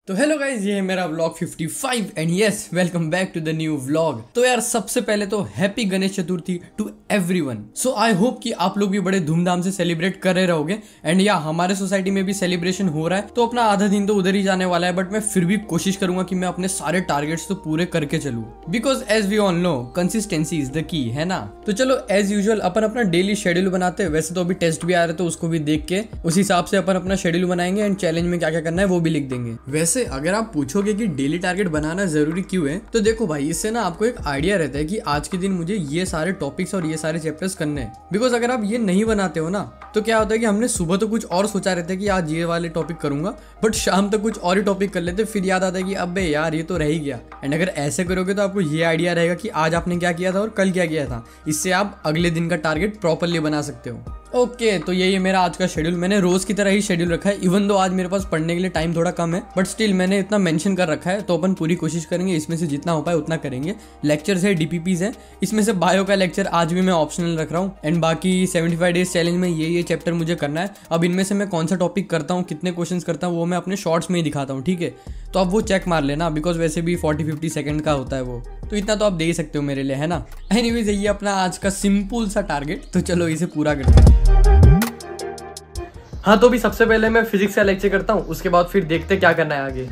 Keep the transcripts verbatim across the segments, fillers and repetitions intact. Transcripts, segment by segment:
तो hello guys, ये है मेरा व्लॉग पचपन and yes welcome back to the new vlog. तो यार सबसे पहले तो happy Ganesh Chaturthi to everyone. So I hope कि आप लोग भी बड़े धूमधाम से सेलिब्रेट कर रहे रहोगे एंड या हमारे सोसाइटी में भी सेलिब्रेशन हो रहा है। तो अपना आधा दिन तो उधर ही जाने वाला है, बट मैं फिर भी कोशिश करूंगा कि मैं अपने सारे टारगेट्स तो पूरे करके चलूं, because as we all know consistency is the key, है ना। तो चलो एज यूजुअल अपन अपना डेली शेड्यूल बनाते हैं। वैसे तो अभी टेस्ट भी आ रहे, तो उसको भी देख के उस हिसाब से अपन अपना शेड्यूल बनाएंगे एंड चैलेंज में क्या क्या करना है वो भी लिख देंगे। वैसे अगर आप पूछोगे कि डेली टारगेट बनाना जरूरी क्यों है, तो देखो भाई, इससे ना आपको एक आइडिया रहता है कि आज के दिन मुझे ये सारे टॉपिक्स और ये सारे चैप्टर्स करने हैं। बिकॉज अगर आप ये नहीं बनाते हो ना, तो क्या होता है कि हमने सुबह तो कुछ और सोचा रहता है कि आज ये वाले टॉपिक करूंगा, बट शाम तक कुछ और ही टॉपिक कर लेते, फिर याद आता है कि अबे यार ये तो रह ही गया। एंड अगर ऐसे करोगे तो आपको ये आइडिया रहेगा कि आज आपने क्या किया था और कल क्या किया था। इससे आप अगले दिन का टारगेट प्रॉपरली बना सकते हो। ओके okay, तो यही है मेरा आज का शेड्यूल। मैंने रोज की तरह ही शेड्यूल रखा है, इवन दो आज मेरे पास पढ़ने के लिए टाइम थोड़ा कम है, बट स्टिल मैंने इतना मेंशन कर रखा है। तो अपन पूरी कोशिश करेंगे, इसमें से जितना हो पाए उतना करेंगे। लेक्चर्स है, डीपीपीज है, इसमें से बायो का लेक्चर आज भी मैं ऑप्शनल रख रहा हूँ। एंड बाकी पचहत्तर डेज चैलेंज में ये ये चैप्टर मुझे करना है। अब इनमें से मैं कौन सा टॉपिक करता हूँ, कितने क्वेश्चन करता हूँ, वो मैं अपने शॉर्ट्स में ही दिखाता हूँ, ठीक है। तो आप वो चेक मार लेना, बिकॉज वैसे भी चालीस पचास सेकंड का होता है वो, तो इतना तो आप दे ही सकते हो मेरे लिए, है ना। एनीवेज ये अपना आज का सिंपल सा टारगेट, तो चलो इसे पूरा करते हैं। हाँ, तो भी सबसे पहले मैं फिजिक्स का लेक्चर करता हूँ, उसके बाद फिर देखते क्या करना है आगे।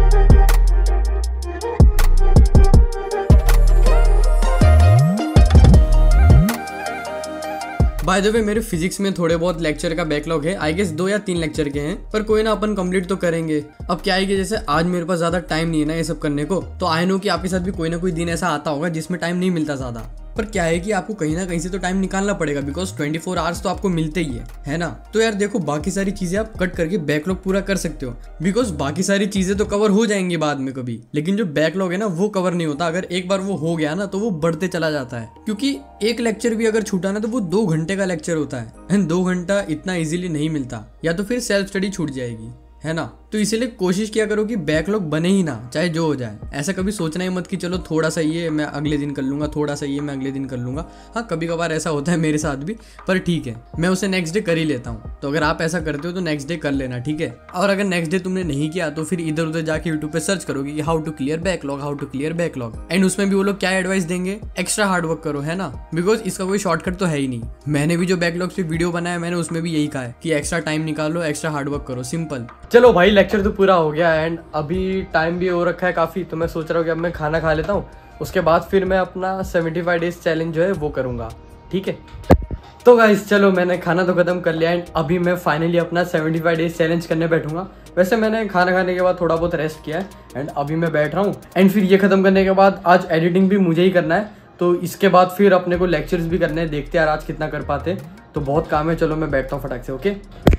बाय द वे मेरे फिजिक्स में थोड़े बहुत लेक्चर का बैकलॉग है, आई गेस दो या तीन लेक्चर के हैं, पर कोई ना, अपन कंप्लीट तो करेंगे। अब क्या है कि जैसे आज मेरे पास ज्यादा टाइम नहीं है ना ये सब करने को, तो आई नो कि आपके साथ भी कोई ना कोई दिन ऐसा आता होगा जिसमें टाइम नहीं मिलता ज्यादा, पर क्या है कि आपको कहीं ना कहीं से तो टाइम निकालना पड़ेगा, बिकॉज चौबीस आवर्स तो आपको मिलते ही है, है ना। तो यार देखो, बाकी सारी चीजें आप कट करके बैकलॉग पूरा कर सकते हो, बिकॉज बाकी सारी चीजें तो कवर हो जाएंगी बाद में कभी, लेकिन जो बैकलॉग है ना वो कवर नहीं होता। अगर एक बार वो हो गया ना तो वो बढ़ते चला जाता है, क्योंकि एक लेक्चर भी अगर छूटा ना तो वो दो घंटे का लेक्चर होता है, एंड दो घंटा इतना इजीली नहीं मिलता, या तो फिर सेल्फ स्टडी छूट जाएगी, है ना। तो इसीलिए कोशिश किया करो कि बैकलॉग बने ही ना, चाहे जो हो जाए। ऐसा कभी सोचना ही मत कि चलो थोड़ा सा ये मैं अगले दिन कर लूंगा, थोड़ा सा ये मैं अगले दिन कर लूंगा। हाँ, कभी कभार ऐसा होता है मेरे साथ भी, पर ठीक है, मैं उसे नेक्स्ट डे कर ही लेता हूँ। तो अगर आप ऐसा करते हो तो नेक्स्ट डे कर लेना, ठीक है। और अगर नेक्स्ट डे तुमने नहीं किया तो फिर इधर उधर जाके यूट्यूब पे सर्च करोगे कि how to clear backlog, how to clear backlog, and उसमें भी वो लोग क्या एडवाइस देंगे, एक्स्ट्रा हार्ड वर्क करो, है ना। बिकॉज इसका कोई शॉर्टकट तो है ही नहीं। मैंने भी जो बैकलॉग पे वीडियो बनाया, मैंने उसमें भी यही कहा है कि एक्स्ट्रा टाइम निकालो, एक्स्ट्रा हार्ड वर्क करो, सिंपल। चलो भाई, लेक्चर तो पूरा हो गया एंड अभी टाइम भी हो रखा है काफी, तो मैं सोच रहा हूँ कि अब मैं खाना खा लेता हूँ, उसके बाद फिर मैं अपना पचहत्तर डेज चैलेंज जो है वो करूंगा, ठीक है। तो गाइस चलो, मैंने खाना तो खत्म कर लिया एंड अभी मैं फाइनली अपना पचहत्तर डेज चैलेंज करने बैठूंगा। वैसे मैंने खाना खाने के बाद थोड़ा बहुत रेस्ट किया है एंड अभी मैं बैठ रहा हूँ, एंड फिर ये खत्म करने के बाद आज एडिटिंग भी मुझे ही करना है, तो इसके बाद फिर अपने को लेक्चर्स भी करने हैं। देखते हैं यार आज कितना कर पाते, तो बहुत काम है। चलो मैं बैठता हूँ फटाक से, ओके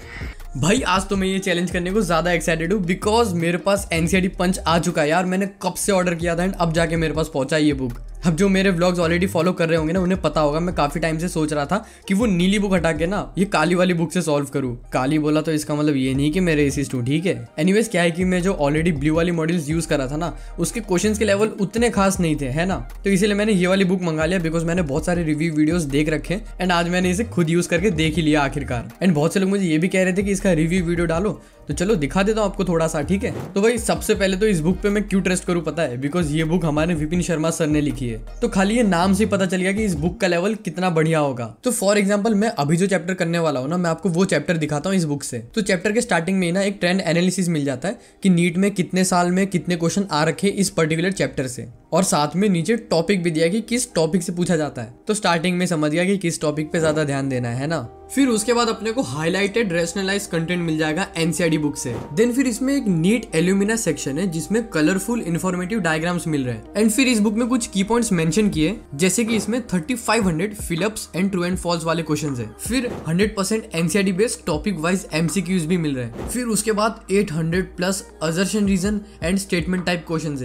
भाई। आज तो मैं ये चैलेंज करने को ज्यादा एक्साइटेड हूँ, बिकॉज मेरे पास एनसीईआरटी पंच आ चुका है यार। मैंने कब से ऑर्डर किया था एंड अब जाके मेरे पास पहुंचा ये बुक। अब जो मेरे व्लॉग्स ऑलरेडी फॉलो कर रहे होंगे ना, उन्हें पता होगा मैं काफी टाइम से सोच रहा था कि वो नीली बुक हटा के ना ये काली वाली बुक से सॉल्व करूँ। काली बोला तो इसका मतलब ये नहीं कि मैं रेसिस्ट हूँ, ठीक है। एनीवेज क्या है कि मैं जो ऑलरेडी ब्लू वाली मॉडल्स यूज करा था ना, उसके क्वेश्चंस के लेवल उतने खास नहीं थे, है ना। तो इसीलिए मैंने ये वाली बुक मंगा लिया, बिकॉज मैंने बहुत सारे रिव्यू वीडियोस देख रखे एंड आज मैंने इसे खुद यूज करके देख ही लिया आखिरकार। एंड बहुत से लोग मुझे ये भी कह रहे थे कि इसका रिव्यू वीडियो डालो, तो चलो दिखा देता हूँ आपको थोड़ा सा, ठीक है। तो भाई सबसे पहले तो इस बुक पे मैं क्यों ट्रस्ट करूँ पता है, बिकॉज ये बुक हमारे विपिन शर्मा सर ने लिखी है। तो खाली ये नाम से पता चल गया कि इस बुक का लेवल कितना बढ़िया होगा। तो फॉर एग्जांपल मैं अभी जो चैप्टर करने वाला हूँ ना, मैं आपको वो चैप्टर दिखाता हूँ इस बुक से। तो चैप्टर के स्टार्टिंग में ना एक ट्रेंड एनालिसिस मिल जाता है कि नीट में कितने साल में कितने क्वेश्चन आ रखे इस पर्टिकुलर चैप्टर से, और साथ में नीचे टॉपिक भी दिया कि किस टॉपिक से पूछा जाता है। तो स्टार्टिंग में समझ गया कि किस टॉपिक पे ज्यादा ध्यान देना है ना। फिर उसके बाद अपने को हाईलाइटेड रेशनलाइज कंटेंट मिल जाएगा एनसीईआरटी बुक से। देन फिर इसमें एक नीट एल्यूमिना सेक्शन है जिसमें कलरफुल इन्फॉर्मेटिव डायग्राम्स मिल रहे हैं। एंड फिर इस बुक में कुछ की पॉइंट्स मेंशन किए, जैसे कि इसमें thirty five hundred fill ups and true and false वाले क्वेश्चंस है। फिर hundred percent NCERT based topic wise MCQs भी मिल रहे हैं। फिर उसके बाद eight hundred plus assertion reason and statement type questions है,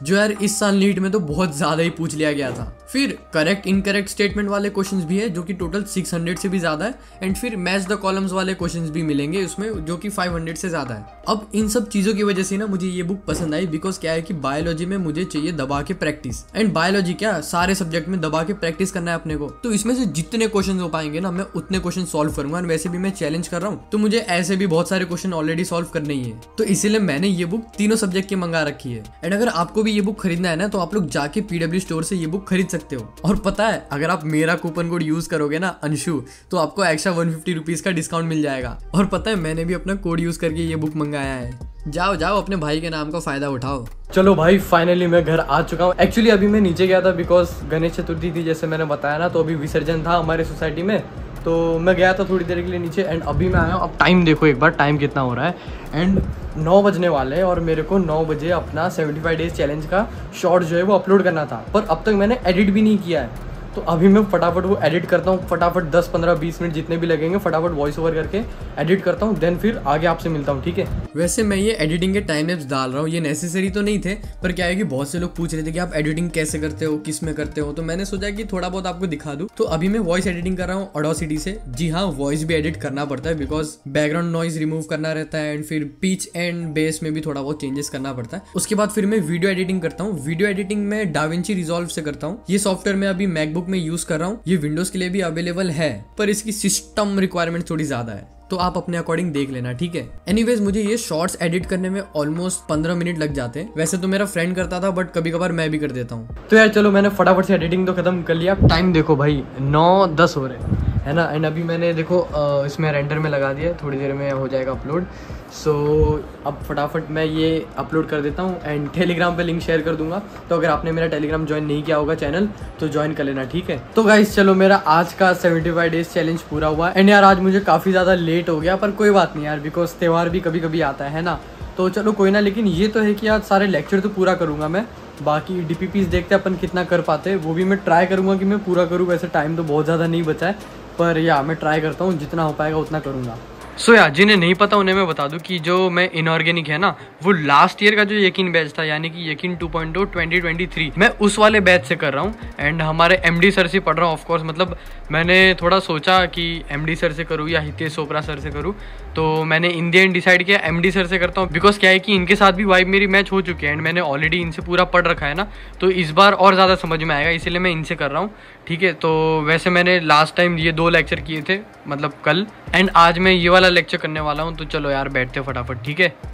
जो यार इस साल नीट में तो बहुत ज्यादा ही पूछ लिया गया था। फिर करेक्ट इनकरेक्ट स्टेटमेंट वाले क्वेश्चंस भी है जो कि टोटल छह सौ से भी ज्यादा है। एंड फिर मैच द कॉलम्स वाले क्वेश्चंस भी मिलेंगे उसमें जो कि पाँच सौ से ज्यादा है। अब इन सब चीजों की वजह से ना मुझे ये बुक पसंद आई, बिकॉज क्या है कि बायोलॉजी में मुझे चाहिए दबा के प्रैक्टिस। एंड बायोलॉजी क्या सारे सब्जेक्ट में दबा के प्रैक्टिस करना है अपने को, तो इसमें से जितने क्वेश्चन हो पाएंगे ना मैं उतने क्वेश्चन सॉल्व करूंगा। वैसे भी मैं चैलेंज कर रहा हूँ तो मुझे ऐसे भी बहुत सारे क्वेश्चन ऑलरेडी सॉल्व करने ही है, तो इसीलिए मैंने ये बुक तीनों सब्जेक्ट की मंगा रखी है। एंड अगर आपको भी ये बुक खरीदना है ना तो आप लोग जाके पीडब्ल्यू स्टोर से ये बुक खरीद सकते हो। और पता है अगर आप मेरा कूपन कोड यूज करोगे ना अंशु, तो आपको एक्स्ट्रा वन फिफ्टी रुपीज का डिस्काउंट मिल जाएगा। और पता है मैंने भी अपना कोड यूज करके ये बुक मंगाया है। जाओ जाओ अपने भाई के नाम का फायदा उठाओ। चलो भाई फाइनली मैं घर आ चुका हूँ। एक्चुअली अभी मैं नीचे गया था बिकॉज गणेश चतुर्थी थी जैसे मैंने बताया ना, तो अभी विसर्जन था हमारे सोसाइटी में, तो मैं गया था थोड़ी देर के लिए नीचे। एंड अभी मैं आया हूँ। अब टाइम देखो एक बार, टाइम कितना हो रहा है। एंड नौ बजने वाले हैं और मेरे को नौ बजे अपना पचहत्तर डेज चैलेंज का शॉर्ट जो है वो अपलोड करना था, पर अब तक मैंने एडिट भी नहीं किया है। तो अभी मैं फटाफट वो एडिट करता हूँ, फटाफट दस पंद्रह बीस मिनट जितने भी लगेंगे फटाफट वॉइस ओवर करके एडिट करता हूँ, देन फिर आगे आपसे मिलता हूँ, ठीक है। वैसे मैं ये एडिटिंग के टाइम लैप्स डाल रहा हूँ, ये नेसेसरी तो नहीं थे, पर क्या है कि बहुत से लोग पूछ रहे थे कि आप एडिटिंग कैसे करते हो, किस में करते हो, तो मैंने सोचा कि थोड़ा बहुत आपको दिखा दूँ। तो अभी मैं वॉइस एडिटिंग कर रहा हूँ ऑडासिटी से। जी हाँ, वॉइस भी एडिट करना पड़ता है बिकॉज बैकग्राउंड नॉइज रिमूव करना रहता है एंड फिर पिच एंड बेस में भी थोड़ा बहुत चेंजेस करना पड़ता है। उसके बाद फिर मैं वीडियो एडिटिंग करता हूँ। वीडियो एडिटिंग में डाविंची रिजॉल्व से करता हूँ। ये सॉफ्टवेयर मैं अभी मैकबुक में यूज कर रहा हूँ। ये विंडोज के लिए भी अवेलेबल है, पर इसकी सिस्टम रिक्वायरमेंट थोड़ी ज्यादा है, तो आप अपने अकॉर्डिंग देख लेना, ठीक है। एनीवेज मुझे ये शॉर्ट्स एडिट करने में ऑलमोस्ट पंद्रह मिनट लग जाते हैं। वैसे तो मेरा फ्रेंड करता था बट कभी कभार मैं भी कर देता हूँ। तो यार चलो मैंने फटाफट से एडिटिंग तो खत्म कर लिया। टाइम देखो भाई नौ दस हो रहे है ना। एंड अभी मैंने देखो इसमें रेंडर में लगा दिया, थोड़ी देर में हो जाएगा अपलोड। सो so, अब फटाफट मैं ये अपलोड कर देता हूँ एंड टेलीग्राम पे लिंक शेयर कर दूंगा। तो अगर आपने मेरा टेलीग्राम ज्वाइन नहीं किया होगा चैनल तो ज्वाइन कर लेना, ठीक है। तो गाइस चलो मेरा आज का पचहत्तर डेज चैलेंज पूरा हुआ। एंड यार आज मुझे काफ़ी ज़्यादा लेट हो गया, पर कोई बात नहीं यार, बिकॉज त्यौहार भी कभी कभी आता है ना, तो चलो कोई ना। लेकिन ये तो है कि आज सारे लेक्चर तो पूरा करूँगा मैं। बाकी डी पी पीज़ देखते हैं अपन कितना कर पाते हैं, वो भी मैं ट्राई करूँगा कि मैं पूरा करूँ। वैसे टाइम तो बहुत ज़्यादा नहीं बचा है, पर या मैं ट्राई करता हूँ, जितना हो पाएगा उतना करूँगा। सो so, यार जिन्हें नहीं पता उन्हें मैं बता दूं कि जो मैं इनऑर्गेनिक है ना, वो लास्ट ईयर का जो यकीन बैच था, यानी कि Yakeen two point O twenty twenty three, मैं उस वाले बैच से कर रहा हूँ। एंड हमारे एमडी सर से पढ़ रहा हूँ। ऑफ कोर्स मतलब मैंने थोड़ा सोचा कि एमडी सर से करूँ या हितेश चोपड़ा सर से करूँ, तो मैंने इन द एंड डिसाइड किया एमडी सर से करता हूँ। बिकॉज क्या है कि इनके साथ भी वाइब मेरी मैच हो चुकी है एंड मैंने ऑलरेडी इनसे पूरा पढ़ रखा है ना, तो इस बार और ज़्यादा समझ में आएगा, इसीलिए मैं इनसे कर रहा हूँ, ठीक है। तो वैसे मैंने लास्ट टाइम ये दो लेक्चर किए थे, मतलब कल, एंड आज मैं ये वाला लेक्चर करने वाला हूँ। तो चलो यार बैठते फटाफट, ठीक है।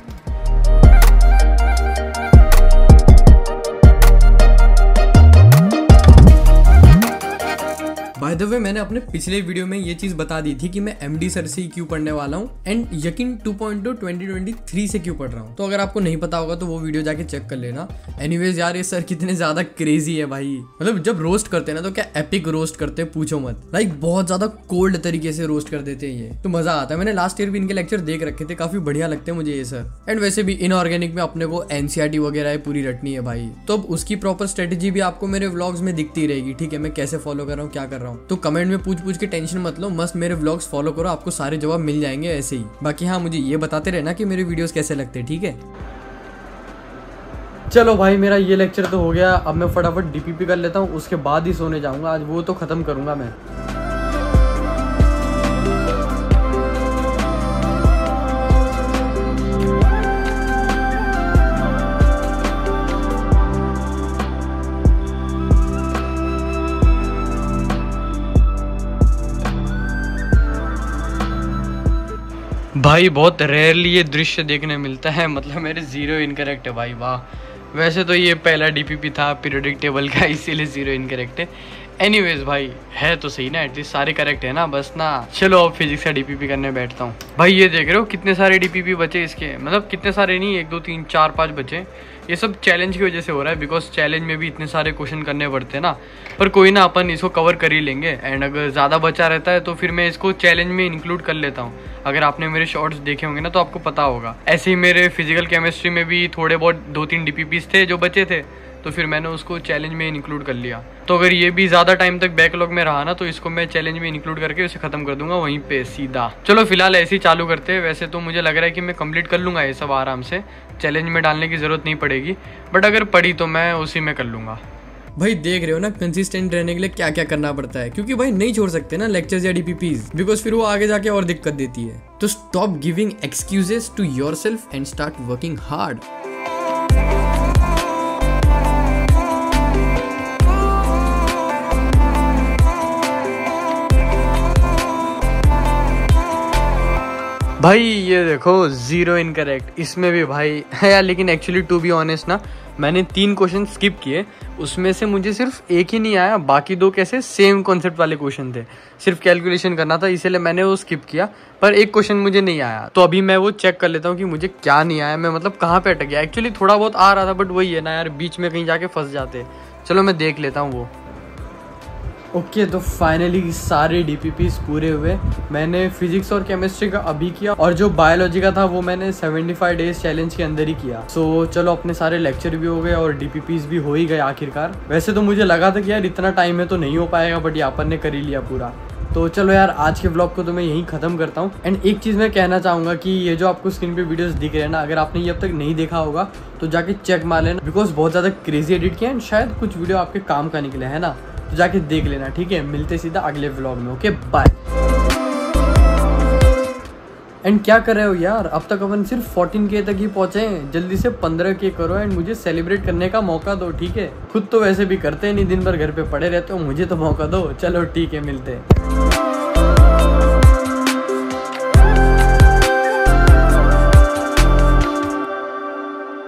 बाय द वे मैंने अपने पिछले वीडियो में ये चीज बता दी थी कि मैं एमडी सर से ही क्यों पढ़ने वाला हूँ and Yakeen two point O twenty twenty three से क्यों पढ़ रहा हूँ। तो अगर आपको नहीं पता होगा तो वो वीडियो जाके चेक कर लेना। एनीवेज यार ये सर कितने ज्यादा क्रेजी है भाई, मतलब जब रोस्ट करते हैं ना तो क्या एपिक रोस्ट करते हैं, पूछो मत। लाइक बहुत ज्यादा कोल्ड तरीके से रोस्ट कर देते हैं, ये तो मजा आता है। मैंने लास्ट ईयर भी इनके लेक्चर देख रखे थे, काफी बढ़िया लगते हैं मुझे ये सर। एंड वैसे भी इनऑर्गेनिक में अपने को एनसीईआरटी वगैरह पूरी रटनी है भाई, तो अब उसकी प्रॉपर स्ट्रेटेजी भी आपको मेरे व्लॉग्स में दिखती रहेगी, ठीक है। मैं कैसे फॉलो कर रहा हूँ, क्या कर रहा हूँ, तो कमेंट में पूछ पूछ के टेंशन मत लो, मस्त मेरे व्लॉग्स फॉलो करो, आपको सारे जवाब मिल जाएंगे ऐसे ही। बाकी हाँ मुझे ये बताते रहना कि मेरे वीडियोस कैसे लगते हैं, ठीक है। चलो भाई मेरा ये लेक्चर तो हो गया, अब मैं फटाफट डीपीपी कर लेता हूँ, उसके बाद ही सोने जाऊंगा। आज वो तो खत्म करूंगा मैं। भाई बहुत रेयरली ये दृश्य देखने मिलता है, मतलब मेरे जीरो इनकरेक्ट है भाई, वाह। वैसे तो ये पहला डीपीपी था पीरियोडिक टेबल का, इसीलिए जीरो इनकरेक्ट है। एनीवेज भाई है तो सही ना, एटलीस्ट सारे करेक्ट है ना, बस ना। चलो अब फिजिक्स का डीपीपी करने बैठता हूँ। भाई ये देख रहे हो कितने सारे डीपीपी बचे इसके, मतलब कितने सारे नहीं, एक दो तीन चार पाँच बचे। ये सब चैलेंज की वजह से हो रहा है, बिकॉज चैलेंज में भी इतने सारे क्वेश्चन करने पड़ते हैं ना, पर कोई ना अपन इसको कवर कर ही लेंगे। एंड अगर ज़्यादा बचा रहता है तो फिर मैं इसको चैलेंज में इंक्लूड कर लेता हूँ। अगर आपने मेरे शॉर्ट्स देखे होंगे ना तो आपको पता होगा। ऐसे ही मेरे फिजिकल केमिस्ट्री में भी थोड़े बहुत दो तीन डीपीपीस थे जो बचे थे, तो फिर मैंने उसको चैलेंज में इंक्लूड कर लिया। तो अगर ये भी ज़्यादा टाइम तक बैकलॉग में रहा ना तो इसको मैं चैलेंज में इंक्लूड करके उसे ख़त्म कर दूंगा वहीं पे सीधा। चलो फिलहाल ऐसे ही चालू करते हैं। वैसे तो मुझे लग रहा है कि मैं कंप्लीट कर लूँगा ये सब आराम से, चैलेंज में डालने की ज़रूरत नहीं पड़ेगी, बट अगर पड़ी तो मैं उसी में कर लूँगा। भाई देख रहे हो ना कंसिस्टेंट रहने के लिए क्या क्या करना पड़ता है, क्योंकि भाई नहीं छोड़ सकते ना लेक्चर्स या डीपीपीज, बिकॉज फिर वो आगे जाके और दिक्कत देती है। तो stop giving excuses to yourself and start working hard. भाई ये देखो जीरो इनकरेक्ट, इसमें भी भाई है यार। लेकिन एक्चुअली टू बी ऑनेस्ट ना, मैंने तीन क्वेश्चन स्किप किए, उसमें से मुझे सिर्फ एक ही नहीं आया, बाकी दो कैसे सेम कॉन्सेप्ट वाले क्वेश्चन थे, सिर्फ कैलकुलेशन करना था, इसीलिए मैंने वो स्किप किया। पर एक क्वेश्चन मुझे नहीं आया, तो अभी मैं वो चेक कर लेता हूँ कि मुझे क्या नहीं आया, मैं मतलब कहाँ पे अटक गया। एक्चुअली थोड़ा बहुत आ रहा था, बट वही है ना यार, बीच में कहीं जाके फंस जाते। चलो मैं देख लेता हूँ वो। ओके okay, तो फाइनली सारे डीपीपीस पूरे हुए। मैंने फिजिक्स और केमिस्ट्री का अभी किया, और जो बायोलॉजी का था वो मैंने पचहत्तर डेज चैलेंज के अंदर ही किया। सो so, चलो अपने सारे लेक्चर भी हो गए और डीपीपीस भी हो ही गए आखिरकार। वैसे तो मुझे लगा था कि यार इतना टाइम में तो नहीं हो पाएगा, बट यहाँ पर ने कर ही लिया पूरा। तो चलो यार आज के व्लॉग को तो मैं यहीं खत्म करता हूँ। एंड एक चीज़ मैं कहना चाहूँगा कि ये जो आपको स्क्रीन पे वीडियोस दिख रहे हैं ना, अगर आपने ये अब तक नहीं देखा होगा तो जाके चेक मार लेना, बिकॉज बहुत ज़्यादा क्रेजी एडिट किया एंड शायद कुछ वीडियो आपके काम का निकले, है ना। तो जाके देख लेना, ठीक है। मिलते सीधा अगले व्लॉग में, ओके बाय। एंड क्या कर रहे हो यार, अब तक अपन सिर्फ चौदह के तक ही पहुंचे हैं, जल्दी से पंद्रह के करो एंड मुझे सेलिब्रेट करने का मौका दो, ठीक है। खुद तो वैसे भी करते नहीं, दिन भर घर पे पड़े रहते हो, मुझे तो मौका दो। चलो ठीक है, मिलते हैं।